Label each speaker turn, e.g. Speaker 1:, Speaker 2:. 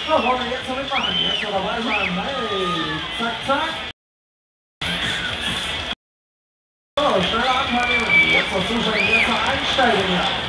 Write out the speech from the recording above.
Speaker 1: So, wollen wir jetzt noch mitmachen? Jetzt noch dabei sein. Hey, zack, zack. So, schneller anfangen. Jetzt noch zuschauen, jetzt noch einsteigen.